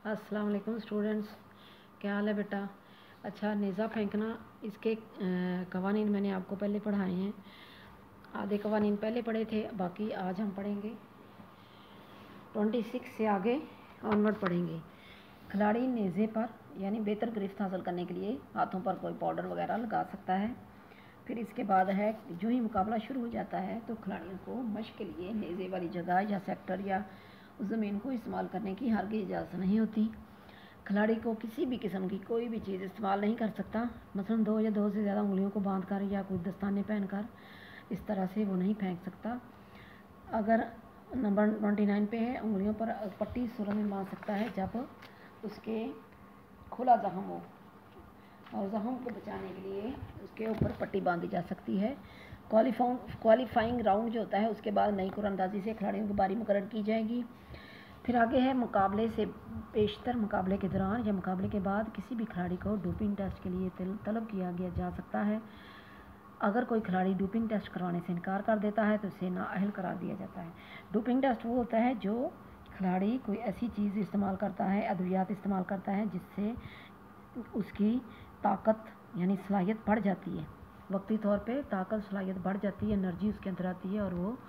अस्सलाम वालेकुम स्टूडेंट्स, क्या हाल है बेटा। अच्छा, नेज़ा फेंकना, इसके कवानीन मैंने आपको पहले पढ़ाए हैं। आधे कवानीन पहले पढ़े थे, बाकी आज हम पढ़ेंगे 26 से आगे ऑनवर्ड पढ़ेंगे। खिलाड़ी नेज़े पर यानी बेहतर गिरफ्त हासिल करने के लिए हाथों पर कोई पाउडर वगैरह लगा सकता है। फिर इसके बाद है जो ही मुकाबला शुरू हो जाता है तो खिलाड़ियों को मश्क के लिए नेज़े वाली जगह या सेक्टर या उस ज़मीन को इस्तेमाल करने की हरगिज़ इजाज़त नहीं होती। खिलाड़ी को किसी भी किस्म की कोई भी चीज़ इस्तेमाल नहीं कर सकता, मसलन 2 या 2 से ज़्यादा उंगलियों को बांधकर या कोई दस्ताने पहनकर इस तरह से वो नहीं फेंक सकता। अगर नंबर 29 पे है, उंगलियों पर पट्टी इस सूरत में बांध सकता है जब उसके खुला ज़ख्म हो, और ज़ख्म को बचाने के लिए उसके ऊपर पट्टी बांधी जा सकती है। क्वालिफाइंग राउंड जो होता है उसके बाद नई कुरानंदाजी से खिलाड़ियों की बारी मुकर्रर की जाएगी। फिर आगे है मुकाबले से पेशतर मुकाबले के दौरान या मुकाबले के बाद किसी भी खिलाड़ी को डोपिंग टेस्ट के लिए तलब किया गया जा सकता है। अगर कोई खिलाड़ी डोपिंग टेस्ट करवाने से इनकार कर देता है तो उसे नाअहल करार दिया जाता है। डोपिंग टेस्ट वो होता है जो खिलाड़ी कोई ऐसी चीज़ इस्तेमाल करता है, अद्वियात इस्तेमाल करता है जिससे उसकी ताकत यानी सलाहियत बढ़ जाती है, वक्ती तौर पे ताकत सलाहियत बढ़ जाती है, एनर्जी उसके अंदर आती है। और वो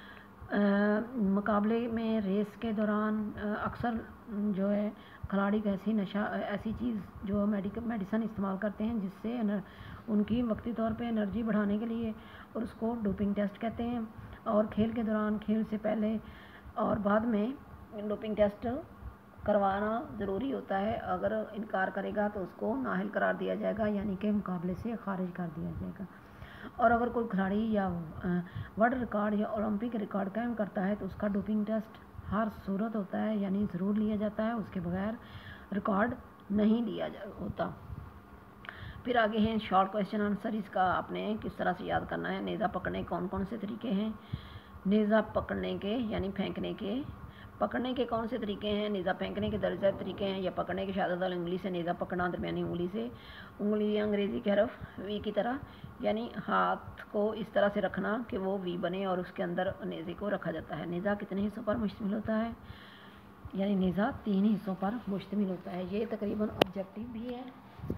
मुकाबले में रेस के दौरान अक्सर जो है खिलाड़ी ऐसी चीज़ जो मेडिसिन इस्तेमाल करते हैं जिससे उनकी वक्ती तौर पे एनर्जी बढ़ाने के लिए, और उसको डोपिंग टेस्ट कहते हैं। और खेल के दौरान, खेल से पहले और बाद में डोपिंग टेस्ट करवाना ज़रूरी होता है। अगर इनकार करेगा तो उसको नाअहल करार दिया जाएगा, यानी कि मुकाबले से खारिज कर दिया जाएगा। और अगर कोई खिलाड़ी या वर्ल्ड रिकॉर्ड या ओलंपिक रिकॉर्ड कायम करता है तो उसका डोपिंग टेस्ट हर सूरत होता है, यानी ज़रूर लिया जाता है, उसके बगैर रिकॉर्ड नहीं लिया होता। फिर आगे हैं शॉर्ट क्वेश्चन आंसर, इसका आपने किस तरह से याद करना है। नेज़ा पकड़ने कौन कौन से तरीके हैं। नेज़ा पकड़ने के यानी फेंकने के, पकड़ने के कौन से तरीके हैं। नेज़ा फेंकने के दर्जा तरीके हैं, या पकड़ने के शहादत वाली उंगली से नेज़ा पकड़ना, दरमियानी उंगली से, उंगली अंग्रेज़ी के हरफ वी की तरह, यानी हाथ को इस तरह से रखना कि वो वी बने और उसके अंदर नेज़े को रखा जाता है। नेज़ा कितने हिस्सों पर मुश्तमिल होता है, यानी नेज़ा 3 हिस्सों पर मुश्तमिल होता है। ये तकरीबन ऑब्जेक्टिव भी है।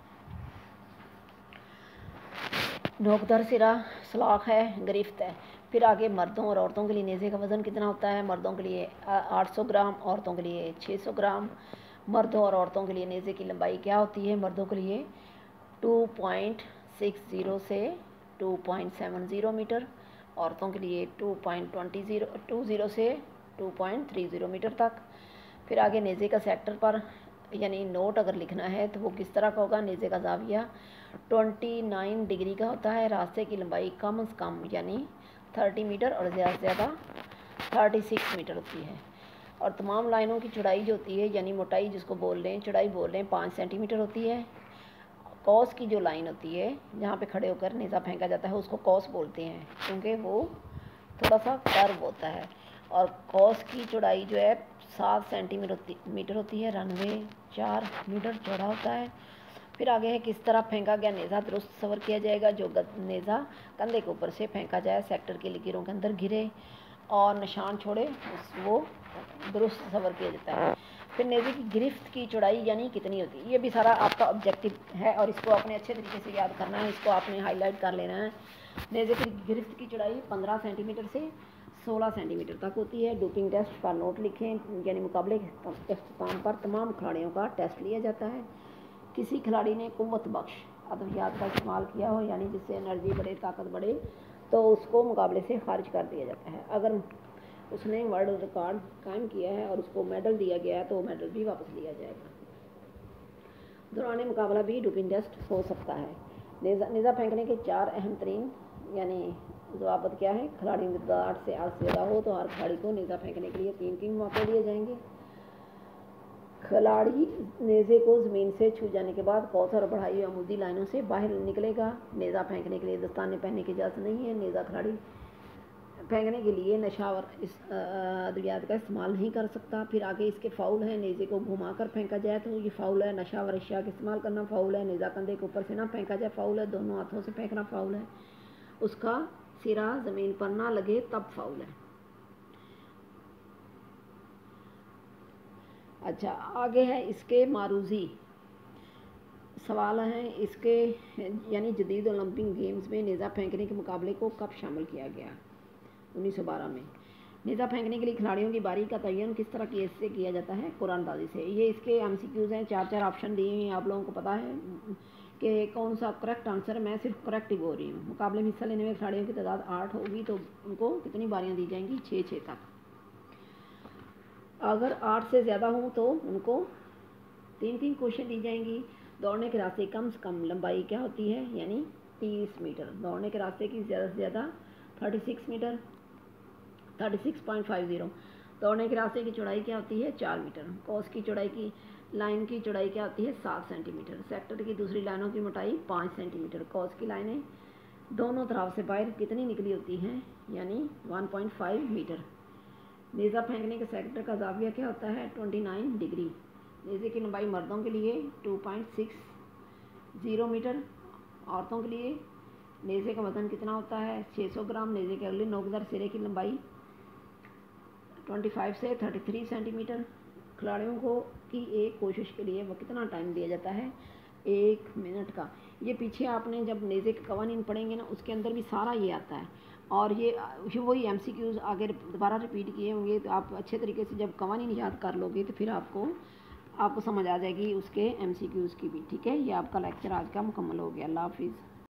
नोकदार सिरा, सलाख है, गिरफ्त है। फिर आगे मर्दों और औरतों के लिए नेज़े का वज़न कितना होता है। मर्दों के लिए 800 ग्राम, औरतों के लिए 600 ग्राम। मर्दों और औरतों के लिए नेज़े की लंबाई क्या होती है। मर्दों के लिए 2.60 से 2.70 मीटर, औरतों के लिए 2.20 से 2.30 मीटर तक। फिर आगे नेज़े का सेक्टर पर यानी नोट अगर लिखना है तो वो किस तरह का होगा। नेज़े का ज़ाविया 29 डिग्री का होता है। रास्ते की लंबाई कम से कम यानी 30 मीटर और ज़्यादा से ज़्यादा 36 मीटर होती है। और तमाम लाइनों की चौड़ाई जो होती है यानी मोटाई जिसको बोल रहे हैं, चौड़ाई बोल रहे हैं, 5 सेंटीमीटर होती है। कॉस की जो लाइन होती है जहाँ पे खड़े होकर नेज़ा फेंका जाता है उसको कॉस बोलते हैं, क्योंकि वो थोड़ा सा कर्व होता है। और कॉस की चौड़ाई जो है 7 सेंटीमीटर होती है। रनवे 4 मीटर चौड़ा होता है। फिर आगे है किस तरह फेंका गया नेज़ा दुरुस्त सवर किया जाएगा। जो नेज़ा कंधे के ऊपर से फेंका जाए, सेक्टर की लकीरों के अंदर गिरे और निशान छोड़े, वो दुरुस्त सवर किया जाता है। फिर नेज़े की गिरफ्त की चौड़ाई यानी कितनी होती है। ये भी सारा आपका ऑब्जेक्टिव है और इसको आपने अच्छे तरीके से याद करना है, इसको आपने हाईलाइट कर लेना है। नेज़े की गिरफ्त की चौड़ाई 15 सेंटीमीटर से 16 सेंटीमीटर तक होती है। डोपिंग टेस्ट का नोट लिखें, यानी मुकाबले के अख्ताम पर तमाम खिलाड़ियों का टेस्ट लिया जाता है। किसी खिलाड़ी ने कुव्वत बख्श अद्वियात का इस्तेमाल किया हो, यानी जिससे एनर्जी बढ़े, ताकत बढ़े, तो उसको मुकाबले से खारिज कर दिया जाता है। अगर उसने वर्ल्ड रिकॉर्ड कायम किया है और उसको मेडल दिया गया है तो मेडल भी वापस लिया जाएगा। दौरान मुकाबला भी डोपिंग टेस्ट हो सकता है। नेज़ा फेंकने के 4 अहम तरीन यानी ज़वाबत क्या है। खिलाड़ी की 8 से 8 से ज़्यादा हो तो हर खिलाड़ी को नेज़ा फेंकने के लिए 3 मौके दिए जाएंगे। खिलाड़ी नेज़े को ज़मीन से छू जाने के बाद कौस और बढ़ाई हुई अमूदी लाइनों से बाहर निकलेगा। नेज़ा फेंकने के लिए दस्ताने पहनने की इजाज़त नहीं है। नेज़ा खिलाड़ी फेंकने के लिए नशावर अद्वियात का इस्तेमाल नहीं कर सकता। फिर आगे इसके फ़ाउल है। नेज़े को घुमाकर फेंका जाए तो ये फ़ाउल है। नशावर अशिया का इस्तेमाल करना फ़ाउल है। नेज़ा कंधे के ऊपर से ना फेंका जाए फ़ाउल है। दोनों हाथों से फेंकना फ़ाउल है। उसका सिरा ज़मीन पर ना लगे तब फ़ाउल है। अच्छा, आगे है इसके मारूजी सवाल हैं इसके, यानी जदीद ओलंपिक गेम्स में नेज़ा फेंकने के मुकाबले को कब शामिल किया गया? 1912 में। नेज़ा फेंकने के लिए खिलाड़ियों की बारी का तयन किस तरह की से किया जाता है? कुरानदाजी से। ये इसके MCQs हैं, 4 ऑप्शन दिए हैं, आप लोगों को पता है कि कौन सा करेक्ट आंसर है। मैं सिर्फ करेक्ट ही बोल रही हूँ। मुकाबले में हिस्सा लेने वाले खिलाड़ियों की तादाद 8 होगी, तो उनको कितनी बारियाँ दी जाएंगी? 6 तक। अगर 8 से ज़्यादा हों तो उनको 3 कोशिशें दी जाएंगी। दौड़ने के रास्ते कम से कम लंबाई क्या होती है? यानी 30 मीटर। दौड़ने के रास्ते की ज़्यादा से ज़्यादा 36 मीटर, 36.50। दौड़ने के रास्ते की चौड़ाई क्या होती है? 4 मीटर। कोस की चौड़ाई की लाइन की चौड़ाई क्या होती है? 7 सेंटीमीटर। सेक्टर की दूसरी लाइनों की मोटाई 5 सेंटीमीटर। कोस की लाइनें दोनों तरफ से बाहर कितनी निकली होती हैं? यानी 1.5 मीटर। नेज़ा फेंकने के सेक्टर का ज़ाविया क्या होता है? 29 डिग्री। नेज़े की लंबाई मर्दों के लिए 2.60 मीटर, औरतों के लिए नेज़े का वजन कितना होता है? 600 ग्राम। नेज़े के अगले नोकदार सिरे की लंबाई 25 से 33 सेंटीमीटर। खिलाड़ियों को की एक कोशिश के लिए वो कितना टाइम दिया जाता है? 1 मिनट का। ये पीछे आपने जब नेज़े के कवानीन पढ़ेंगे ना, उसके अंदर भी सारा ये आता है, और ये वही MCQs आगे दोबारा रिपीट किए होंगे, तो आप अच्छे तरीके से जब कवानीन याद कर लोगे तो फिर आपको समझ आ जाएगी उसके MCQs की भी। ठीक है, ये आपका लेक्चर आज का मुकम्मल हो गया। अल्लाह हाफिज़।